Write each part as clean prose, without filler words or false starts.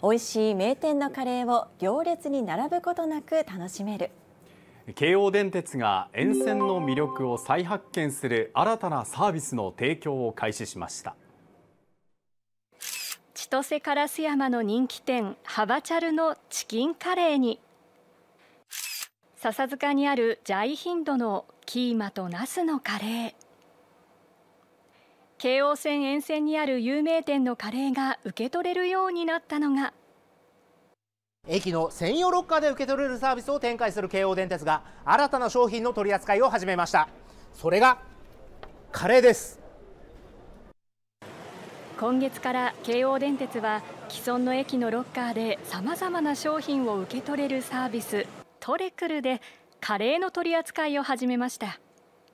美味しい名店のカレーを行列に並ぶことなく楽しめる。 京王電鉄が沿線の魅力を再発見する新たなサービスの提供を開始しました。 千歳烏山の人気店ハバチャルのチキンカレーに、笹塚にあるジャイヒンドのキーマとナスのカレー、京王線沿線にある有名店のカレーが受け取れるようになったのが、 駅の専用ロッカーで受け取れるサービスを展開する京王電鉄が新たな商品の取り扱いを始めました。それがカレーです。 今月から京王電鉄は既存の駅のロッカーでさまざまな商品を受け取れるサービストレクルでカレーの取り扱いを始めました。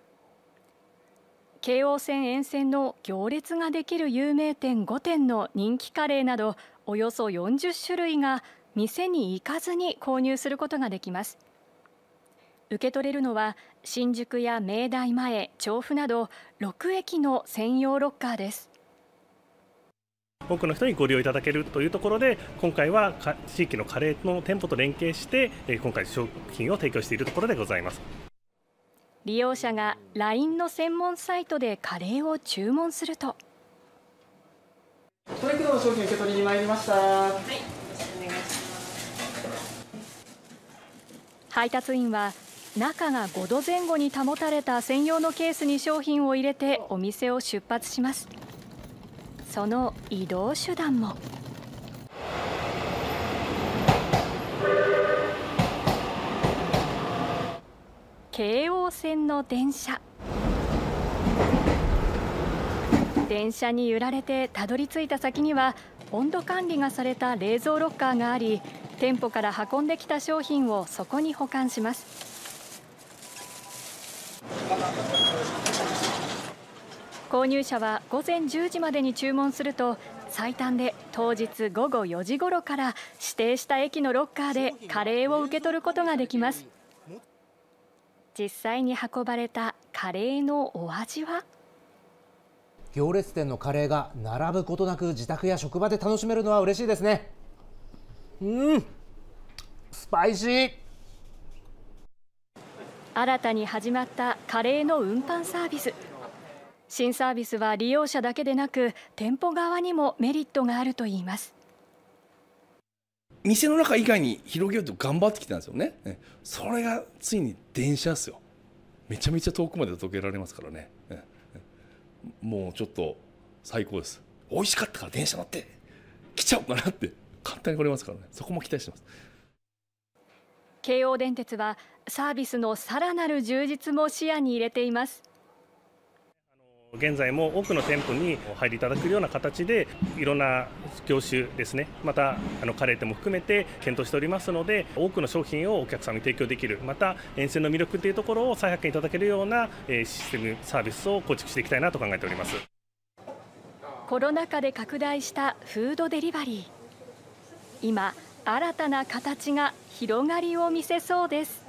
京王線沿線の行列ができる有名店5店の人気カレーなどおよそ40種類が店に行かずに購入することができます。受け取れるのは新宿や明大前、調布など6駅の専用ロッカーです。 多くの人にご利用いただけるというところで、今回は地域のカレーの店舗と連携して今回商品を提供しているところでございます。 利用者が LINE の専門サイトでカレーを注文すると、 トレクルの商品受け取りに参りました。はい、よろしくお願いします。 配達員は中が5度前後に保たれた専用のケースに商品を入れてお店を出発します。その移動手段も京王線の電車に揺られてたどり着いた先には温度管理がされた冷蔵ロッカーがあり、店舗から運んできた商品をそこに保管します。購入者は午前10時までに注文すると最短で当日午後4時ごろから指定した駅のロッカーでカレーを受け取ることができます。実際に運ばれたカレーのお味は？ 行列店のカレーが並ぶことなく自宅や職場で楽しめるのは嬉しいですね。スパイシー。 新たに始まったカレーの運搬サービス。新サービスは利用者だけでなく店舗側にもメリットがあるといいます。 店の中以外に広げようと頑張ってきたんですよね。それがついに電車ですよ。めちゃめちゃ遠くまで届けられますからね。もうちょっと最高です。美味しかったから電車乗って来ちゃおうかなって簡単に来れますからね。そこも期待してます。 京王電鉄はサービスのさらなる充実も視野に入れています。 現在も多くの店舗にお入りいただくような形でいろんな業種ですね、またカレー店も含めて検討しておりますので、多くの商品をお客様に提供できる、また沿線の魅力というところを再発見いただけるようなシステムサービスを構築していきたいなと考えております。 コロナ禍で拡大したフードデリバリー、今新たな形が広がりを見せそうです。